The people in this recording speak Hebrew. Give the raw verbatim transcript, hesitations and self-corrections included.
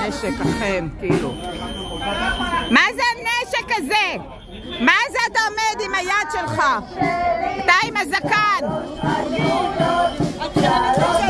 נשק, אכן, כאילו. מה זה הנשק הזה? מה זה אתה עומד עם היד שלך? אתה עם הזקן.